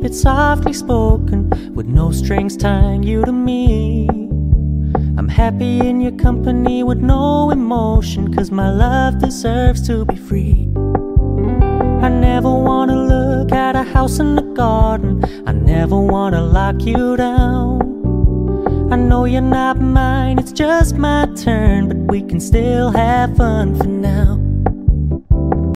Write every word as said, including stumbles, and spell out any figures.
It's softly spoken, with no strings tying you to me. I'm happy in your company with no emotion, 'cause my love deserves to be free. I never wanna look at a house in the garden, I never wanna lock you down. I know you're not mine, it's just my turn, but we can still have fun for now.